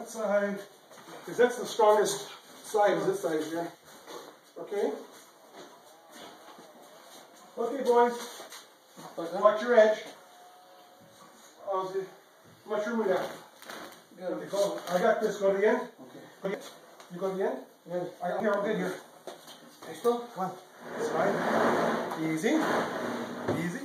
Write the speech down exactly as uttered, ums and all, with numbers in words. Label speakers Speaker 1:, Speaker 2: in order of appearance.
Speaker 1: What side? Because that's the strongest side, is this side here. Okay? Okay, boys. Watch your edge. How's it? How much room we got? Okay, go. I got this. Go to the end. Okay. You go to the end? Yeah. I'm here. I'm good here. Okay, still. Come on. Slide. Easy. Easy.